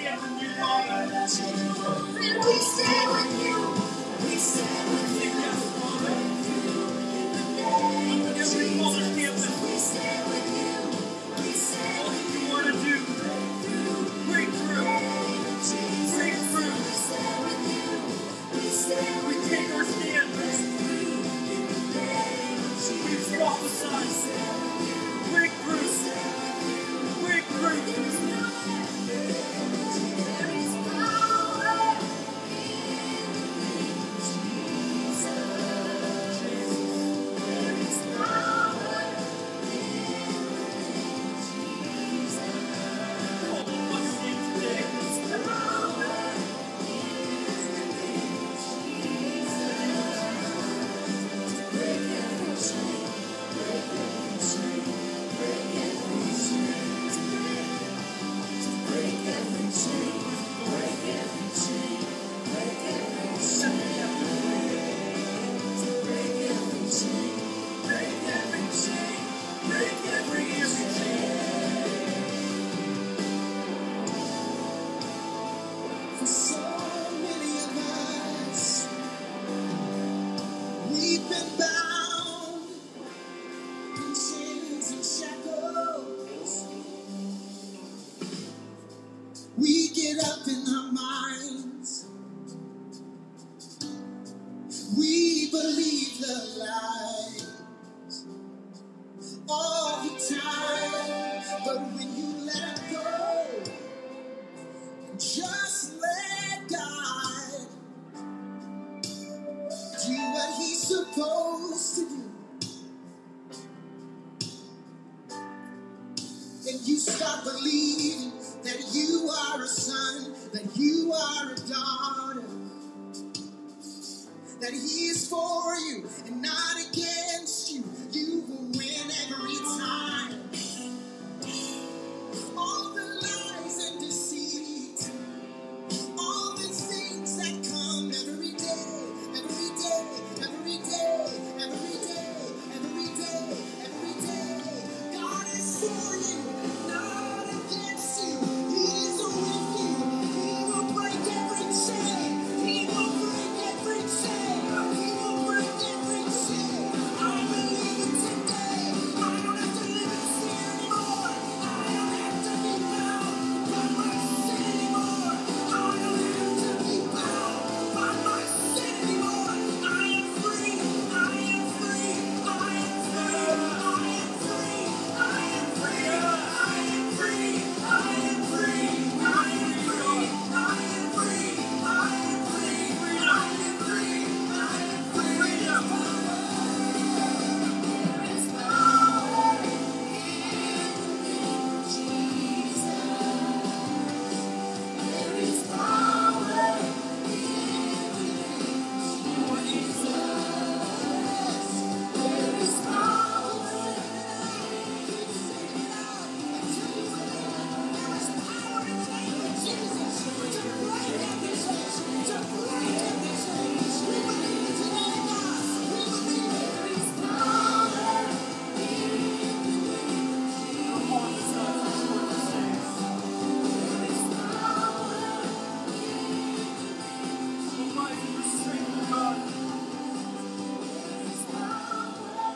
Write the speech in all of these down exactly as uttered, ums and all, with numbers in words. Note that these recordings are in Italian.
stand with you, Father. We stand with you. We stand with you. Yes, Father. We Every Father campus, stand with you. We stand all with that you want to do. Breakthrough. Breakthrough. We stand with you. We stand We with take our stand. We prophesy. Breakthrough. Breakthrough. All of us sing today. For so many of us, we've been bound in chains and shackles. We get up in our minds. We believe the lies all the time. But when you let go, just let God do what He's supposed to do. And you start believing that you are a son, that you are a daughter, that He is for you and not against you. You will win every time. All the lies and deceit, all the things that come every day, every day, every day, every day, every day, every day. God is for you, not against you. He is with you. He will break every chain. He will break every chain. He will break every chain. I believe it today. I don't have to live in fear anymore. I don't have to be bound by my sin anymore. I don't have to be bound by my sin anymore. I am free. I am free. I am free. I am free. I am free. I am free. I am free. I am free. I am free. I am free. I am free. I am free. There is power in Jesus. There is power in Jesus. There is power. Keep singing it out until you believe. There is power in the name of Jesus to break every chain, to break every chain. We believe it today, God. We believe it. There is power Come on, it's not just what to say. There is power. Rise in the strength of God. There is power.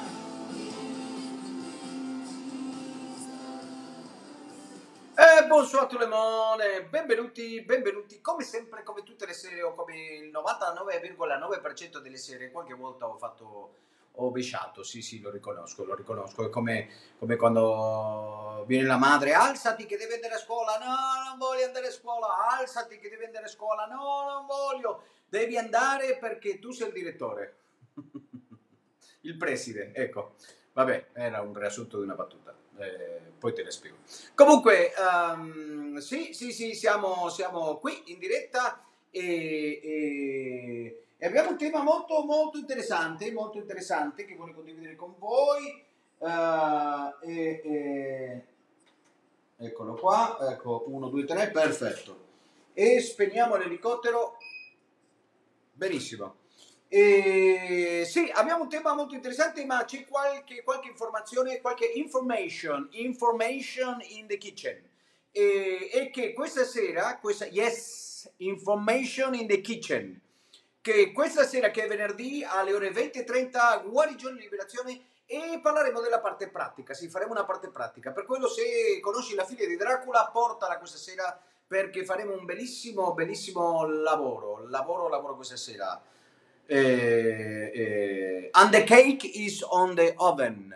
Eh, bonsoir tout le monde, benvenuti, benvenuti, come sempre, come tutte le serie o come il novantanove virgola nove per cento delle serie, qualche volta ho fatto, ho besciato, sì sì, lo riconosco, lo riconosco, è come, come quando viene la madre, alzati che devi andare a scuola, no, non voglio andare a scuola, alzati che devi andare a scuola, no, non voglio, devi andare perché tu sei il direttore, il preside, ecco. Vabbè, era un riassunto di una battuta, eh, poi te ne spiego. Comunque, ehm, sì, sì, sì, siamo, siamo qui in diretta e, e- e abbiamo un tema molto, molto interessante, molto interessante che voglio condividere con voi. eh, e- e- eccolo qua, ecco, uno, due, tre, perfetto. E spegniamo l'elicottero. Benissimo. E sì, abbiamo un tema molto interessante, ma c'è qualche, qualche informazione, qualche information, information in the kitchen. e, e che questa sera, questa, yes, information in the kitchen, che questa sera, che è venerdì alle ore venti e trenta, guarigione e liberazione, e parleremo della parte pratica. Sì, faremo una parte pratica. Per quello, se conosci la figlia di Dracula, portala questa sera, perché faremo un bellissimo, bellissimo lavoro. Lavoro, lavoro questa sera. Eh, eh, and the cake is on the oven.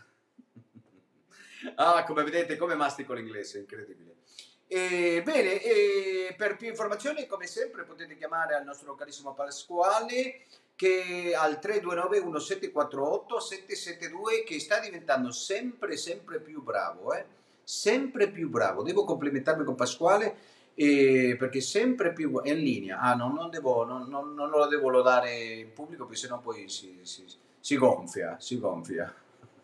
Ah, come vedete, come mastico l'inglese, incredibile. E, bene, e per più informazioni, come sempre, potete chiamare al nostro carissimo Pasquale, che al tre due nove uno sette quattro otto sette sette due, che sta diventando sempre sempre più bravo, eh? Sempre più bravo. Devo complimentarmi con Pasquale, eh, perché sempre più è in linea. Ah, no, non, devo, non, non, non lo devo lodare in pubblico, perché sennò poi si, si, si gonfia, si gonfia.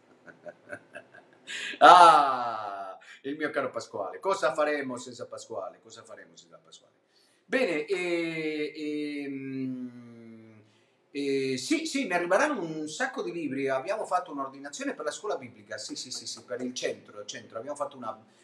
Ah, il mio caro Pasquale. Cosa faremo senza Pasquale? Cosa faremo senza Pasquale? Bene, e, e, mm, e, sì, sì, mi arriveranno un sacco di libri. Abbiamo fatto un'ordinazione per la scuola biblica, sì, sì, sì, sì, per il centro, il centro. Abbiamo fatto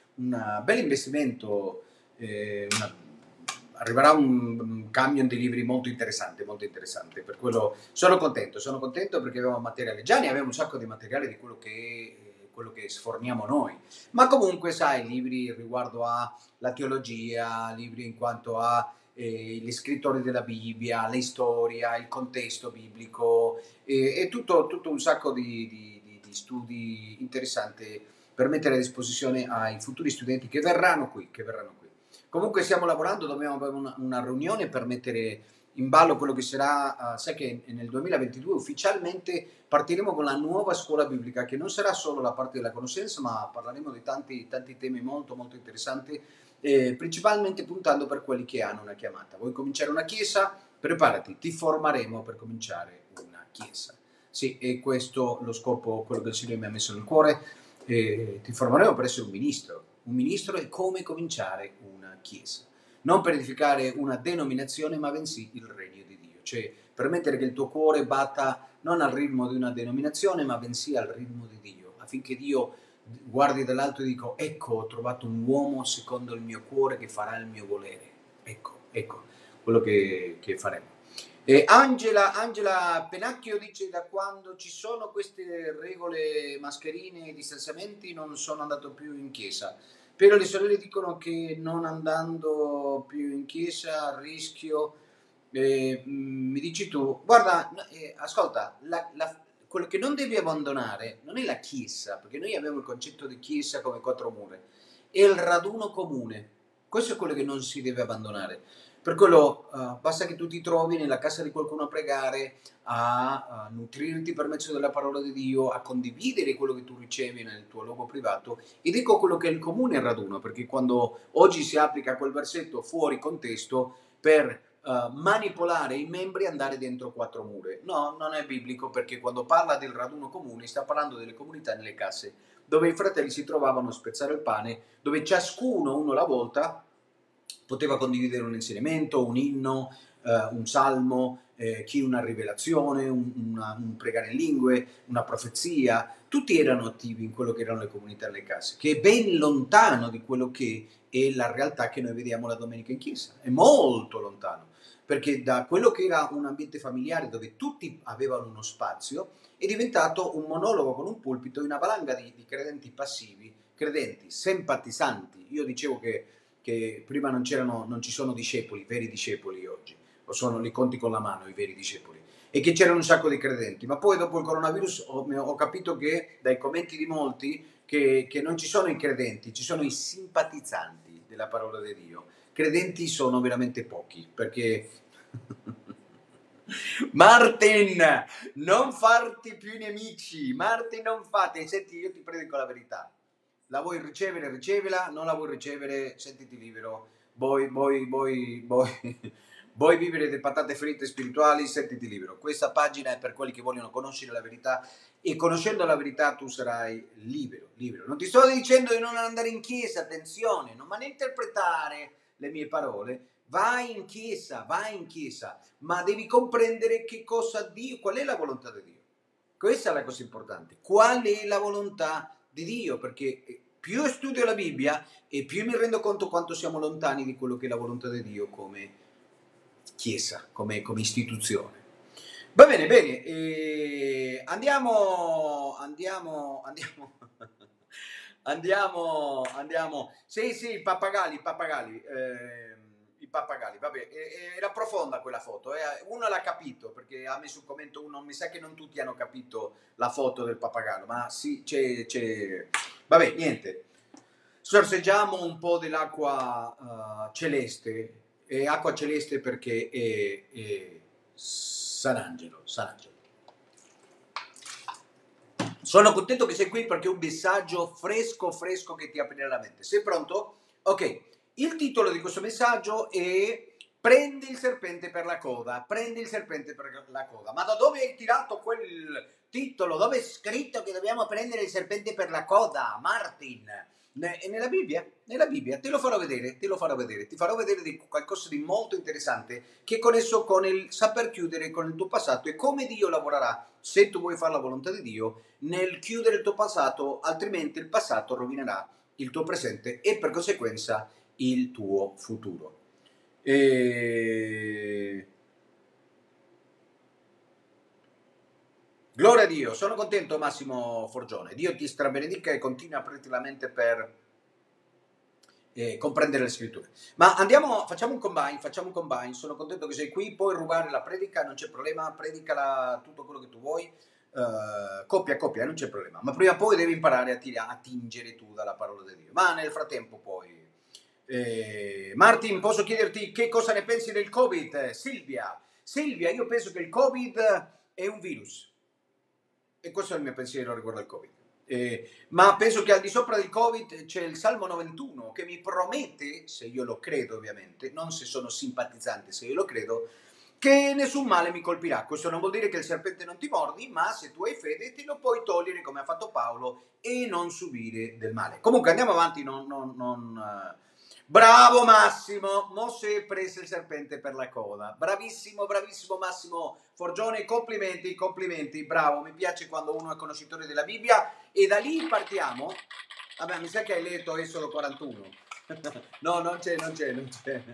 un bel investimento, eh, una, arriverà un, un camion di libri molto interessante, molto interessante. Per quello sono contento, sono contento perché avevamo materiale. Già ne avevo un sacco di materiale di quello che quello che sforniamo noi, ma comunque sai, libri riguardo alla teologia, libri in quanto a eh, gli scrittori della Bibbia, la storia, il contesto biblico, e, e tutto, tutto un sacco di, di, di, di studi interessanti per mettere a disposizione ai futuri studenti che verranno qui, che verranno qui. Comunque stiamo lavorando, dobbiamo avere una, una riunione per mettere in ballo quello che sarà, uh, sai che nel duemilaventidue ufficialmente partiremo con la nuova scuola biblica, che non sarà solo la parte della conoscenza, ma parleremo di tanti, tanti temi molto molto interessanti, eh, principalmente puntando per quelli che hanno una chiamata. Vuoi cominciare una chiesa? Preparati, ti formeremo per cominciare una chiesa. Sì, e questo lo scopo, quello che il Signore mi ha messo nel cuore, eh, ti formeremo per essere un ministro. Un ministro è come cominciare una chiesa. Non per edificare una denominazione, ma bensì il regno di Dio. Cioè, permettere che il tuo cuore batta non al ritmo di una denominazione, ma bensì al ritmo di Dio, affinché Dio guardi dall'alto e dica: ecco, ho trovato un uomo secondo il mio cuore che farà il mio volere. Ecco, ecco, quello che, che faremo. E Angela, Angela Penacchio dice: da quando ci sono queste regole, mascherine e distanziamenti, non sono andato più in chiesa. Però le sorelle dicono che non andando più in chiesa rischio. Eh, mi dici tu, guarda, eh, ascolta, la, la, quello che non devi abbandonare non è la chiesa, perché noi abbiamo il concetto di chiesa come quattro mura, è il raduno comune. Questo è quello che non si deve abbandonare. Per quello uh, basta che tu ti trovi nella casa di qualcuno a pregare, a, a nutrirti per mezzo della parola di Dio, a condividere quello che tu ricevi nel tuo luogo privato. Ed ecco quello che è il comune raduno, perché quando oggi si applica quel versetto fuori contesto per Uh, manipolare i membri e andare dentro quattro mura. No, non è biblico, perché quando parla del raduno comune sta parlando delle comunità nelle case, dove i fratelli si trovavano a spezzare il pane, dove ciascuno, uno alla volta, poteva condividere un insegnamento, un inno, uh, un salmo, eh, chi una rivelazione, un, una, un pregare in lingue, una profezia. Tutti erano attivi in quello che erano le comunità nelle case, che è ben lontano di quello che è la realtà che noi vediamo la domenica in chiesa. È molto lontano, perché da quello che era un ambiente familiare dove tutti avevano uno spazio è diventato un monologo con un pulpito e una valanga di, di credenti passivi, credenti simpatizzanti. Io dicevo che, che prima non, c'erano, non ci sono discepoli, veri discepoli oggi, o sono, li conti con la mano i veri discepoli, e che c'erano un sacco di credenti, ma poi dopo il coronavirus ho, ho capito che dai commenti di molti che, che non ci sono i credenti, ci sono i simpatizzanti della parola di Dio. Credenti sono veramente pochi, perché Martin, non farti più nemici. Martin, non fate. Senti, io ti predico la verità. La vuoi ricevere, ricevela. Non la vuoi ricevere, sentiti libero. Vuoi, vuoi, vuoi, vuoi, vuoi vivere delle patate fritte spirituali, sentiti libero. Questa pagina è per quelli che vogliono conoscere la verità, e conoscendo la verità tu sarai libero, libero. Non ti sto dicendo di non andare in chiesa, attenzione, non malinterpretare le mie parole. Vai in chiesa, vai in chiesa, ma devi comprendere che cosa Dio, qual è la volontà di Dio. Questa è la cosa importante. Qual è la volontà di Dio? Perché più studio la Bibbia e più mi rendo conto quanto siamo lontani di quello che è la volontà di Dio come Chiesa, come, come istituzione. Va bene, bene, eh, andiamo, andiamo, andiamo, andiamo, andiamo, sì, sì, i pappagalli, i pappagalli, eh, i pappagalli, vabbè, eh, era profonda quella foto, eh. Uno l'ha capito, perché ha messo un commento, uno, mi sa che non tutti hanno capito la foto del pappagallo, ma sì, c'è, c'è, vabbè, niente, sorseggiamo un po' dell'acqua uh, celeste, e acqua celeste perché è, è Sant'Angelo, Sant'Angelo. Sono contento che sei qui perché è un messaggio fresco, fresco che ti aprirà la mente. Sei pronto? Ok, il titolo di questo messaggio è Prendi il serpente per la coda, prendi il serpente per la coda. Ma da dove hai tirato quel titolo? Dove è scritto che dobbiamo prendere il serpente per la coda, Martin? È nella Bibbia? Nella Bibbia, te lo farò vedere, te lo farò vedere, ti farò vedere di qualcosa di molto interessante che è connesso con il saper chiudere con il tuo passato e come Dio lavorerà, se tu vuoi fare la volontà di Dio, nel chiudere il tuo passato, altrimenti il passato rovinerà il tuo presente e per conseguenza il tuo futuro. E... Gloria a Dio, sono contento Massimo Forgione, Dio ti strabenedica e continua a aprirti la mente per eh, comprendere le scritture. Ma andiamo, facciamo un combine, facciamo un combine, sono contento che sei qui, puoi rubare la predica, non c'è problema, predicala tutto quello che tu vuoi, uh, coppia, coppia, non c'è problema, ma prima o poi devi imparare a, tira, a tingere tu dalla parola di Dio, ma nel frattempo poi... Eh, Martin, posso chiederti che cosa ne pensi del Covid? Silvia, Silvia, io penso che il Covid è un virus. E questo è il mio pensiero riguardo al Covid. Eh, ma penso che al di sopra del Covid c'è il Salmo novantuno che mi promette, se io lo credo ovviamente, non se sono simpatizzante, se io lo credo, che nessun male mi colpirà. Questo non vuol dire che il serpente non ti mordi, ma se tu hai fede te lo puoi togliere come ha fatto Paolo e non subire del male. Comunque andiamo avanti, non... non, non uh... Bravo Massimo, Mosè prese il serpente per la coda. Bravissimo, bravissimo Massimo Forgione, complimenti, complimenti, bravo, mi piace quando uno è conoscitore della Bibbia e da lì partiamo. Vabbè, mi sa che hai letto Esodo quarantuno. No, non c'è, non c'è, non c'è.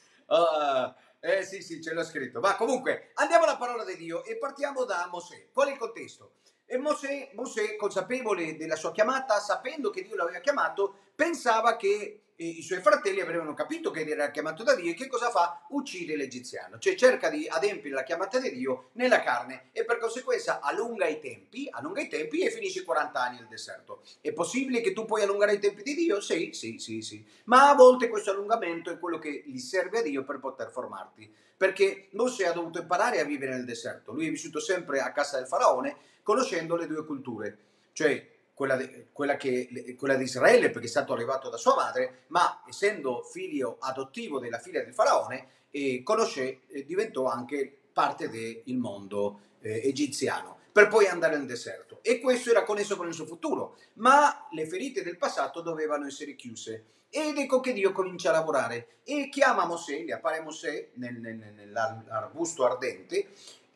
Uh, eh sì, sì, ce l'ho scritto. Ma comunque, andiamo alla parola di Dio e partiamo da Mosè. Qual è il contesto? E Mosè, Mosè, consapevole della sua chiamata, sapendo che Dio l'aveva chiamato, pensava che eh, i suoi fratelli avevano capito che era chiamato da Dio e che cosa fa? Uccide l'egiziano, cioè cerca di adempiere la chiamata di Dio nella carne e per conseguenza allunga i tempi, allunga i tempi e finisce quaranta anni nel deserto. È possibile che tu puoi allungare i tempi di Dio? Sì, sì, sì, sì. Ma a volte questo allungamento è quello che gli serve a Dio per poter formarti, perché Mosè ha dovuto imparare a vivere nel deserto. Lui è vissuto sempre a casa del faraone, conoscendo le due culture, cioè quella, de, quella, che, quella di Israele perché è stato arrivato da sua madre, ma essendo figlio adottivo della figlia del faraone, eh, conosce, eh, diventò anche parte del mondo eh, egiziano, per poi andare nel deserto. E questo era connesso con il suo futuro, ma le ferite del passato dovevano essere chiuse. Ed ecco che Dio comincia a lavorare e chiama Mosè, gli appare Mosè nel, nel, nell'arbusto ardente,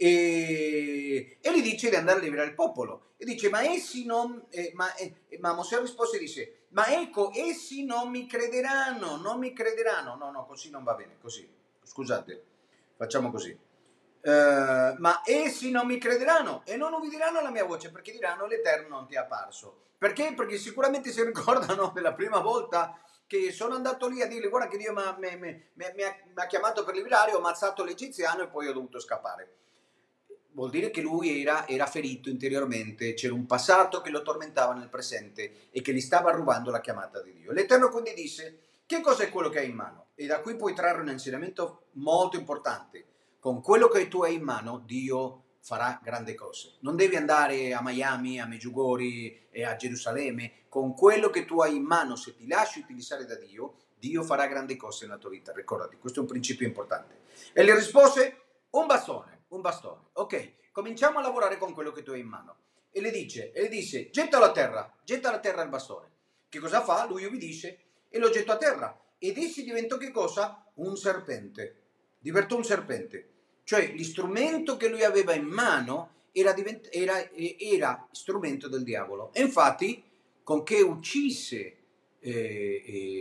E, e gli dice di andare a liberare il popolo e dice ma essi non eh, ma, eh, ma Mosè rispose e dice ma ecco essi non mi crederanno non mi crederanno no no così non va bene così scusate facciamo così uh, ma essi non mi crederanno e non ubbidiranno alla mia voce perché diranno l'Eterno non ti è apparso. Perché? Perché sicuramente si ricordano della prima volta che sono andato lì a dirgli guarda che Dio mi ha, mi, mi, mi ha, mi ha chiamato per liberare, ho ammazzato l'egiziano e poi ho dovuto scappare. Vuol dire che lui era, era ferito interiormente, c'era un passato che lo tormentava nel presente e che gli stava rubando la chiamata di Dio. L'Eterno quindi disse, che cosa è quello che hai in mano? E da qui puoi trarre un insegnamento molto importante. Con quello che tu hai in mano, Dio farà grandi cose. Non devi andare a Miami, a Meggiugori e a Gerusalemme. Con quello che tu hai in mano, se ti lasci utilizzare da Dio, Dio farà grandi cose nella tua vita. Ricordati, questo è un principio importante. E le rispose, un bastone. Un bastone, ok, cominciamo a lavorare con quello che tu hai in mano. E le dice, e le dice, gettalo a terra, getta a terra il bastone. Che cosa fa? Lui obbedisce e lo getto a terra. Ed essi diventò che cosa? Un serpente. Diventò un serpente. Cioè l'istrumento che lui aveva in mano era, divent- era, era strumento del diavolo. E infatti, con che uccise eh,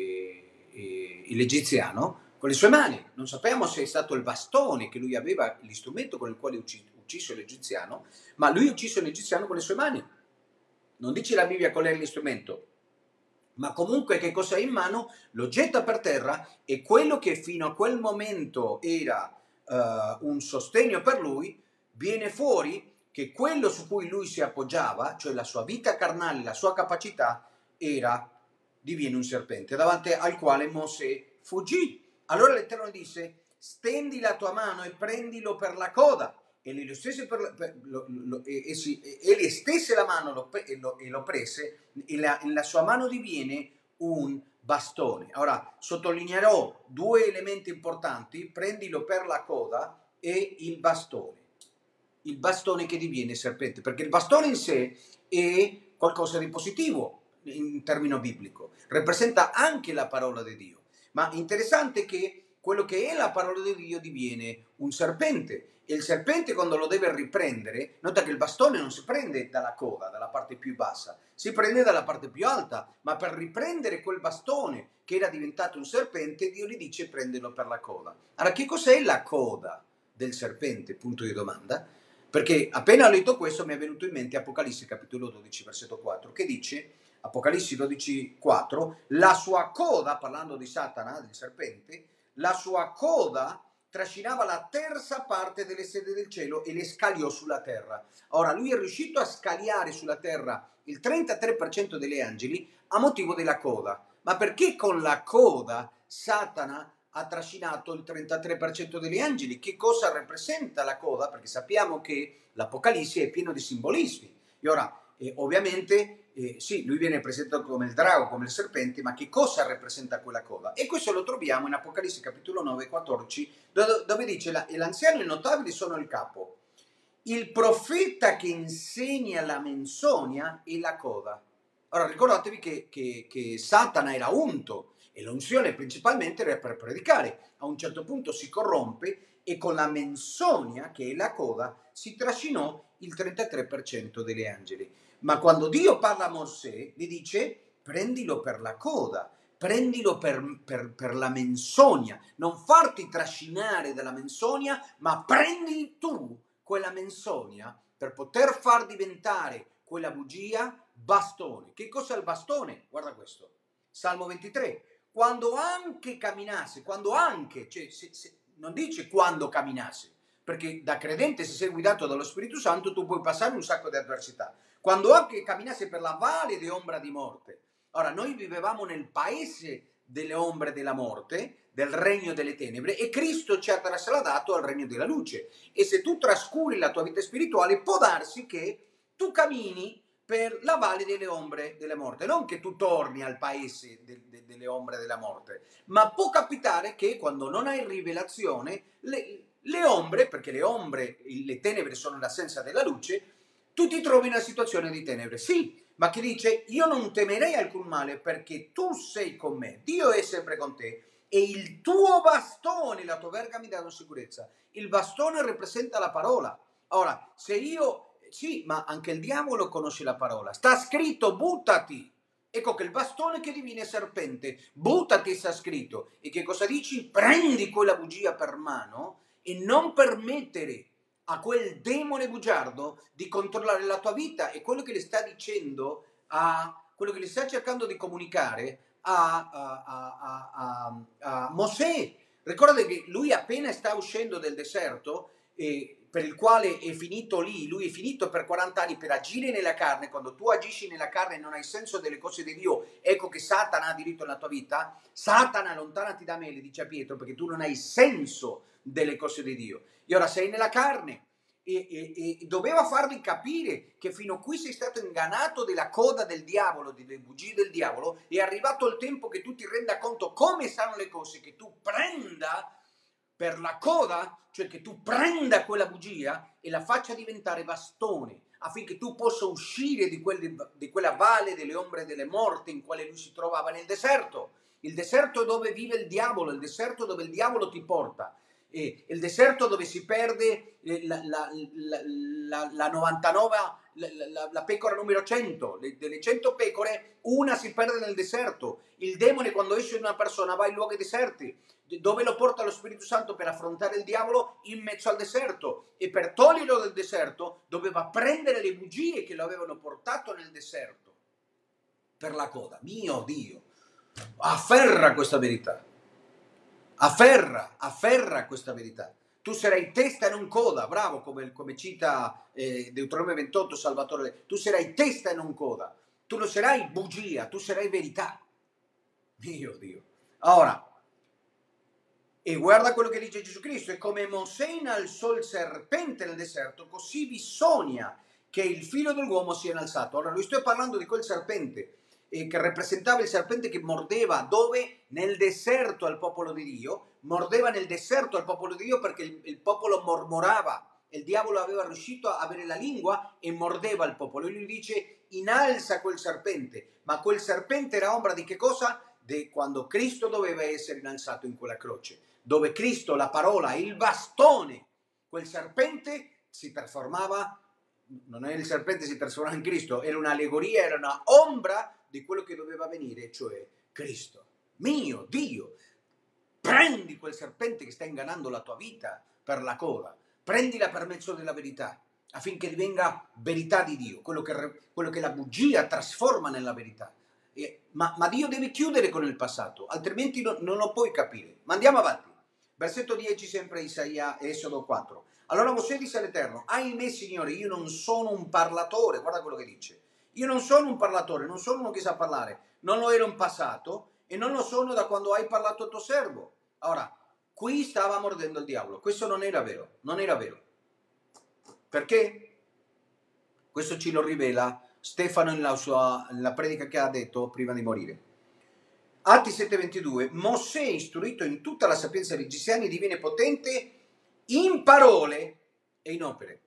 eh, eh, l'egiziano con le sue mani. Non sappiamo se è stato il bastone che lui aveva, l'istrumento con il quale ucci, ucciso l'egiziano, ma lui ucciso l'egiziano con le sue mani. Non dice la Bibbia qual è l'istrumento, ma comunque che cosa ha in mano lo getta per terra, e quello che fino a quel momento era uh, un sostegno per lui, viene fuori che quello su cui lui si appoggiava, cioè la sua vita carnale, la sua capacità, era, diviene un serpente, davanti al quale Mosè fuggì. Allora l'Eterno disse: stendi la tua mano e prendilo per la coda. E lui lo stesse, per, per, lo, lo, e, e, si, e le stesse la mano lo, e, lo, e lo prese, e la, la sua mano diviene un bastone. Ora sottolineerò due elementi importanti: prendilo per la coda e il bastone. Il bastone che diviene serpente, perché il bastone in sé è qualcosa di positivo in termine biblico, rappresenta anche la parola di Dio, ma interessante che quello che è la parola di Dio diviene un serpente. E il serpente, quando lo deve riprendere, nota che il bastone non si prende dalla coda, dalla parte più bassa, si prende dalla parte più alta, ma per riprendere quel bastone che era diventato un serpente, Dio gli dice: prendelo per la coda. Allora, che cos'è la coda del serpente? Punto di domanda. Perché appena ho letto questo mi è venuto in mente Apocalisse capitolo dodici versetto quattro, che dice, Apocalisse dodici quattro, la sua coda, parlando di Satana, del serpente, la sua coda trascinava la terza parte delle stelle del cielo e le scagliò sulla terra. Ora, lui è riuscito a scagliare sulla terra il trentatré per cento degli angeli a motivo della coda. Ma perché con la coda Satana ha trascinato il trentatré per cento degli angeli? Che cosa rappresenta la coda? Perché sappiamo che l'Apocalisse è pieno di simbolismi. E ora, eh, ovviamente, eh, sì, lui viene presentato come il drago, come il serpente, ma che cosa rappresenta quella coda? E questo lo troviamo in Apocalisse capitolo nove, quattordici, dove, dove dice: la, l'anziano e i notabili sono il capo. Il profeta che insegna la menzogna è la coda. Ora, ricordatevi che, che, che Satana era unto, e l'unzione principalmente era per predicare. A un certo punto si corrompe e con la menzogna, che è la coda, si trascinò il trentatré per cento degli angeli. Ma quando Dio parla a Mosè, gli dice: prendilo per la coda, prendilo per, per, per la menzogna, non farti trascinare dalla menzogna, ma prendi tu quella menzogna per poter far diventare quella bugia bastone. Che cos'è il bastone? Guarda questo, Salmo ventitré. Quando anche camminasse, quando anche, cioè se, se, non dice quando camminasse, perché da credente, se sei guidato dallo Spirito Santo, tu puoi passare un sacco di avversità. Quando anche camminasse per la valle di ombra di morte. Ora, noi vivevamo nel paese delle ombre della morte, del regno delle tenebre, e Cristo ci ha trasladato al regno della luce. E se tu trascuri la tua vita spirituale, può darsi che tu cammini per la valle delle ombre della morte, non che tu torni al paese de, de, delle ombre della morte, ma può capitare che quando non hai rivelazione, le, le ombre, perché le ombre, le tenebre sono l'assenza della luce, tu ti trovi in una situazione di tenebre, sì, ma che dice: io non temerei alcun male perché tu sei con me, Dio è sempre con te, e il tuo bastone, la tua verga mi danno sicurezza. Il bastone rappresenta la parola. Ora, se io... Sì, ma anche il diavolo conosce la parola. Sta scritto: buttati. Ecco che il bastone che diviene serpente, buttati, sta scritto. E che cosa dici? Prendi quella bugia per mano e non permettere a quel demone bugiardo di controllare la tua vita. E quello che le sta dicendo, a quello che le sta cercando di comunicare a, a, a, a, a, a Mosè. Ricordate che lui appena sta uscendo del deserto, e per il quale è finito lì, lui è finito per quaranta anni per agire nella carne. Quando tu agisci nella carne e non hai senso delle cose di Dio, ecco che Satana ha diritto nella tua vita. Satana, allontanati da me, le dice a Pietro, perché tu non hai senso delle cose di Dio. E ora sei nella carne. E, e, e doveva farvi capire che fino a qui sei stato ingannato della coda del diavolo, delle bugie del diavolo. È arrivato il tempo che tu ti renda conto come stanno le cose, che tu prenda per la coda, cioè che tu prenda quella bugia e la faccia diventare bastone, affinché tu possa uscire di, quel, di quella valle delle ombre delle morte in quale lui si trovava nel deserto. Il deserto dove vive il diavolo, il deserto dove il diavolo ti porta. eh, il deserto dove si perde eh, la, la, la, la, la novantanove, la, la, la pecora numero cento, le, delle cento pecore, una si perde nel deserto. Il demone quando esce da una persona va in luoghi deserti. Dove lo porta lo Spirito Santo per affrontare il diavolo? In mezzo al deserto, e per toglierlo dal deserto doveva prendere le bugie che lo avevano portato nel deserto per la coda. Mio Dio, afferra questa verità, afferra, afferra questa verità. Tu sarai testa e non coda, bravo, come, come cita eh, Deuteronomio ventotto Salvatore, tu sarai testa e non coda, tu non sarai bugia, tu sarai verità. Mio Dio. Ora, e guarda quello che dice Gesù Cristo: e come Mosè innalzò il serpente nel deserto, così bisogna che il figlio dell'uomo sia innalzato. Allora, lui sto parlando di quel serpente eh, che rappresentava il serpente che mordeva dove? Nel deserto al popolo di Dio, mordeva nel deserto al popolo di Dio perché il, il popolo mormorava, il diavolo aveva riuscito a avere la lingua e mordeva il popolo. E lui dice: innalza quel serpente, ma quel serpente era ombra di che cosa? Di quando Cristo doveva essere innalzato in quella croce, dove Cristo, la parola, il bastone, quel serpente si trasformava, non è il serpente si trasformava in Cristo, era un'allegoria, era una ombra di quello che doveva venire, cioè Cristo. Mio Dio, prendi quel serpente che sta ingannando la tua vita per la coda, prendila per mezzo della verità, affinché divenga verità di Dio, quello che, quello che la bugia trasforma nella verità. Eh, ma, ma Dio deve chiudere con il passato, altrimenti no, non lo puoi capire. Ma andiamo avanti. Versetto dieci, sempre Isaia, Esodo quattro. Allora Mosè disse all'Eterno: ahimè Signore, io non sono un parlatore. Guarda quello che dice: io non sono un parlatore, non sono uno che sa parlare, non lo ero in passato e non lo sono da quando hai parlato al tuo servo. Ora, qui stava mordendo il diavolo. Questo non era vero, non era vero. Perché? Questo ci lo rivela Stefano nella sua nella predica che ha detto prima di morire. Atti sette ventidue, Mosè, istruito in tutta la sapienza degli egiziani, diviene potente in parole e in opere.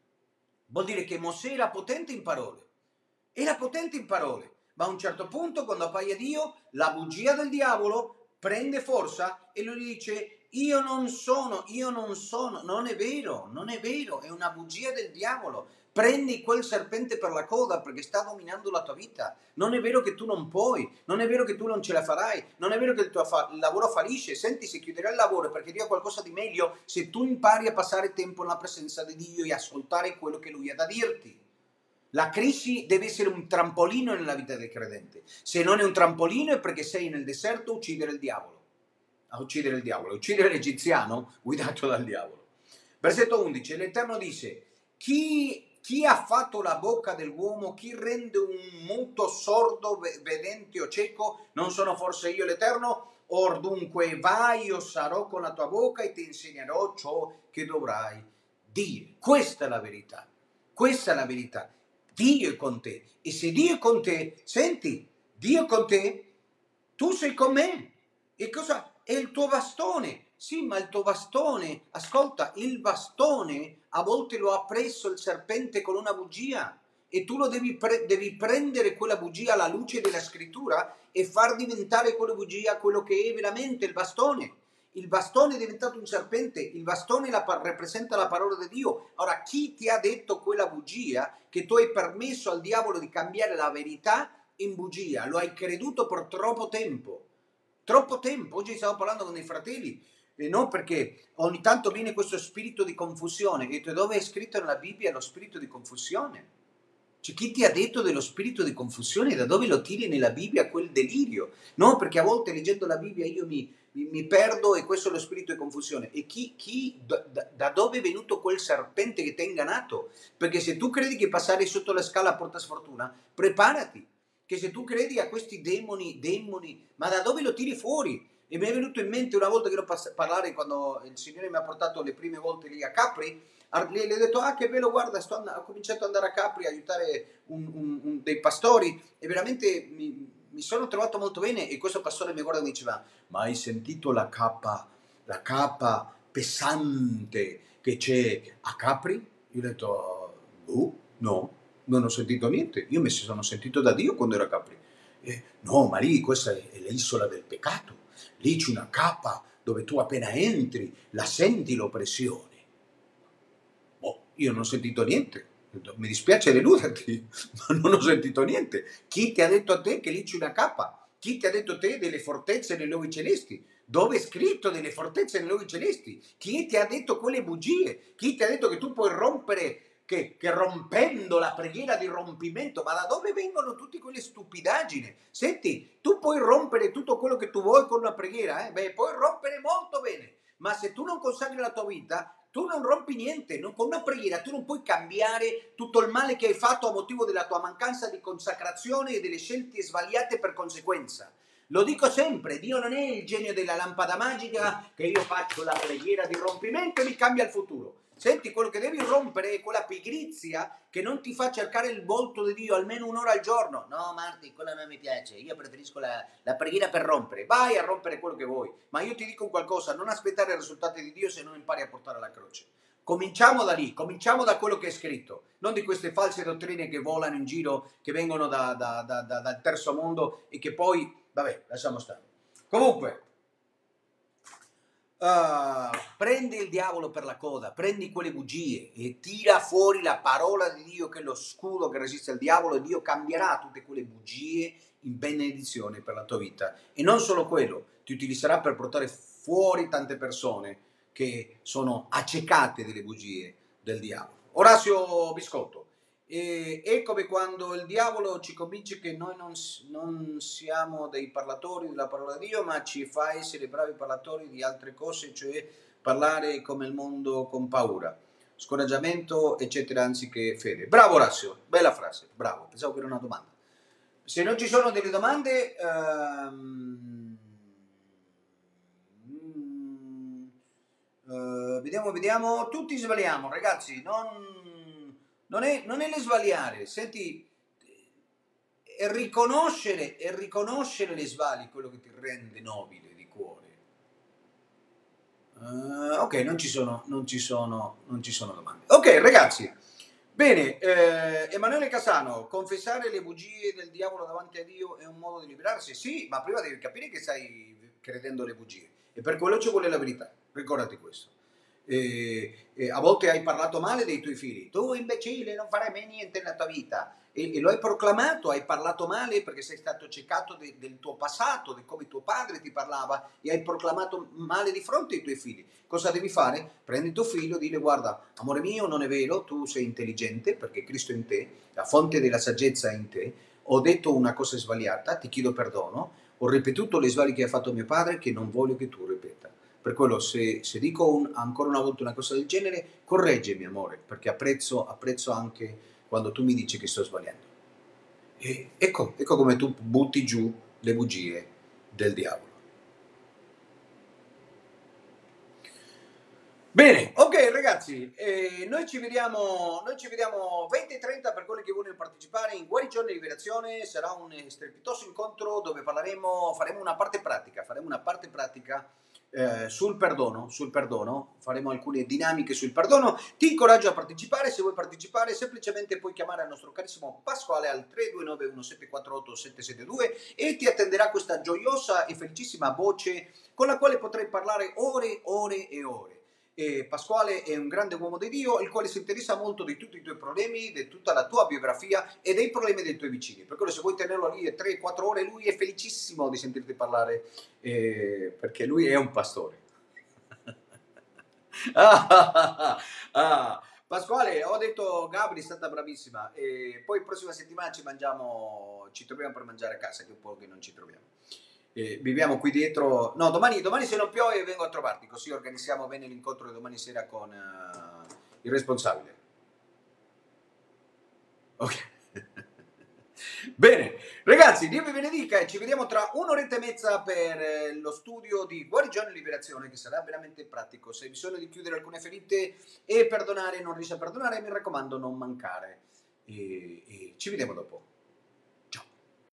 Vuol dire che Mosè era potente in parole, era potente in parole, ma a un certo punto, quando appaia Dio, la bugia del diavolo prende forza e lui dice: io non sono, io non sono, non è vero, non è vero, è una bugia del diavolo. Prendi quel serpente per la coda perché sta dominando la tua vita. Non è vero che tu non puoi, non è vero che tu non ce la farai, non è vero che il tuo fa- il lavoro fallisce. Senti, se chiuderai il lavoro perché Dio ha qualcosa di meglio se tu impari a passare tempo nella presenza di Dio e ascoltare quello che Lui ha da dirti. La crisi deve essere un trampolino nella vita del credente. Se non è un trampolino è perché sei nel deserto a uccidere il diavolo. A uccidere il diavolo, a uccidere l'egiziano guidato dal diavolo. Versetto undici, l'Eterno disse: chi... Chi ha fatto la bocca dell'uomo? Chi rende un muto sordo, vedente o cieco? Non sono forse io l'Eterno? Or dunque vai, io sarò con la tua bocca e ti insegnerò ciò che dovrai dire. Questa è la verità. Questa è la verità. Dio è con te. E se Dio è con te, senti, Dio è con te, tu sei con me. E cosa? È il tuo bastone. Sì, ma il tuo bastone, ascolta, il bastone a volte lo ha preso il serpente con una bugia e tu lo devi, pre- devi prendere quella bugia alla luce della scrittura e far diventare quella bugia quello che è veramente il bastone. Il bastone è diventato un serpente, il bastone la, rappresenta la parola di Dio. Ora, chi ti ha detto quella bugia che tu hai permesso al diavolo di cambiare la verità in bugia? Lo hai creduto per troppo tempo. Troppo tempo. Oggi stavo parlando con dei fratelli. E no, perché ogni tanto viene questo spirito di confusione. E dove è scritto nella Bibbia lo spirito di confusione? Cioè, chi ti ha detto dello spirito di confusione? Da dove lo tiri nella Bibbia quel delirio? No, perché a volte leggendo la Bibbia io mi, mi, mi perdo e questo è lo spirito di confusione. E chi, chi da, da dove è venuto quel serpente che ti ha ingannato? Perché se tu credi che passare sotto la scala porta sfortuna, preparati. Che se tu credi a questi demoni, demoni, ma da dove lo tiri fuori? E mi è venuto in mente una volta che ero a parlare quando il Signore mi ha portato le prime volte lì a Capri, le, le ho detto: ah, che bello, guarda, sto and- ho cominciato ad andare a Capri a aiutare un, un, un, dei pastori e veramente mi, mi sono trovato molto bene. E questo pastore mi guarda e mi diceva: ma hai sentito la cappa, la cappa pesante che c'è a Capri? Io ho detto: oh, no, non ho sentito niente, io mi sono sentito da Dio quando ero a Capri. Eh, no, ma lì questa è, è l'isola del peccato. Lì c'è una cappa dove tu appena entri la senti l'oppressione. Oh, io non ho sentito niente, mi dispiace deluderti, ma non ho sentito niente. Chi ti ha detto a te che lì c'è una cappa? Chi ti ha detto a te delle fortezze nei luoghi celesti? Dove è scritto delle fortezze nei luoghi celesti? Chi ti ha detto quelle bugie? Chi ti ha detto che tu puoi rompere, che, che rompendo la preghiera di rompimento? Ma da dove vengono tutte quelle stupidaggini? Senti, tu puoi rompere tutto quello che tu vuoi con una preghiera, eh? Beh, puoi rompere molto bene, ma se tu non consacri la tua vita, tu non rompi niente. Non, con una preghiera tu non puoi cambiare tutto il male che hai fatto a motivo della tua mancanza di consacrazione e delle scelte sbagliate per conseguenza. Lo dico sempre, Dio non è il genio della lampada magica che io faccio la preghiera di rompimento e mi cambia il futuro. Senti, quello che devi rompere è quella pigrizia che non ti fa cercare il volto di Dio almeno un'ora al giorno. No, Marti, quella non mi piace, io preferisco la, la preghiera per rompere. Vai a rompere quello che vuoi, ma io ti dico qualcosa, non aspettare i risultati di Dio se non impari a portare alla croce. Cominciamo da lì, cominciamo da quello che è scritto, non di queste false dottrine che volano in giro, che vengono da, da, da, da, dal terzo mondo e che poi, vabbè, lasciamo stare. Comunque, uh, prendi il diavolo per la coda, prendi quelle bugie e tira fuori la parola di Dio che è lo scudo che resiste al diavolo, e Dio cambierà tutte quelle bugie in benedizione per la tua vita. E non solo quello, ti utilizzerà per portare fuori tante persone che sono accecate delle bugie del diavolo. Orazio Biscotto, e è come quando il diavolo ci convince che noi non, non siamo dei parlatori della parola di Dio, ma ci fa essere bravi parlatori di altre cose, cioè parlare come il mondo con paura, scoraggiamento, eccetera, anziché fede. Bravo Orazio, bella frase, bravo, pensavo che era una domanda. Se non ci sono delle domande, ehm, Uh, vediamo, vediamo, tutti svaliamo, ragazzi, non, non, è, non è le svaliare, senti, è riconoscere, è riconoscere le svali quello che ti rende nobile di cuore. Uh, ok, non ci sono, non ci sono, non ci sono domande. Ok, ragazzi, bene, eh, Emanuele Casano, confessare le bugie del diavolo davanti a Dio è un modo di liberarsi? Sì, ma prima devi capire che stai credendo le bugie e per quello ci vuole la verità, ricordati questo. E, e a volte hai parlato male dei tuoi figli, tu imbecille non farai mai niente nella tua vita, e, e lo hai proclamato, hai parlato male perché sei stato ciecato de, del tuo passato, di come tuo padre ti parlava, e hai proclamato male di fronte ai tuoi figli. Cosa devi fare? Prendi tuo figlio e dile: guarda, amore mio, non è vero, tu sei intelligente perché Cristo è in te, la fonte della saggezza è in te, ho detto una cosa sbagliata, ti chiedo perdono, ho ripetuto le sbagli che ha fatto mio padre che non voglio che tu ripeta. Per quello, se, se dico un, ancora una volta una cosa del genere, correggimi, amore, perché apprezzo, apprezzo anche quando tu mi dici che sto sbagliando. E ecco, ecco come tu butti giù le bugie del diavolo. Bene, ok ragazzi, eh, noi ci vediamo, noi ci vediamo venti e trenta per quelli che vogliono partecipare in Guarigione e Liberazione. Sarà un strepitoso incontro dove parleremo, faremo una parte pratica, faremo una parte pratica eh, sul perdono, sul perdono, faremo alcune dinamiche sul perdono. Ti incoraggio a partecipare, se vuoi partecipare semplicemente puoi chiamare al nostro carissimo Pasquale al tre due nove uno sette quattro otto sette sette due e ti attenderà questa gioiosa e felicissima voce con la quale potrai parlare ore, ore e ore. E Pasquale è un grande uomo di Dio, il quale si interessa molto di tutti i tuoi problemi, di tutta la tua biografia e dei problemi dei tuoi vicini. Per quello, se vuoi tenerlo lì tre quattro ore, lui è felicissimo di sentirti parlare, eh, perché lui è un pastore. ah, ah, ah. Pasquale, ho detto Gabri è stata bravissima, e poi prossima settimana ci mangiamo, ci troviamo per mangiare a casa, che è un po' che non ci troviamo. Eh, viviamo qui dietro. No, domani, domani se non piove vengo a trovarti, così organizziamo bene l'incontro di domani sera con uh, il responsabile. Ok. Bene, ragazzi, Dio vi benedica e ci vediamo tra un'oretta e mezza per eh, lo studio di Guarigione e Liberazione, che sarà veramente pratico. Se hai bisogno di chiudere alcune ferite e perdonare, non riesci a perdonare, mi raccomando non mancare. E, e ci vediamo dopo.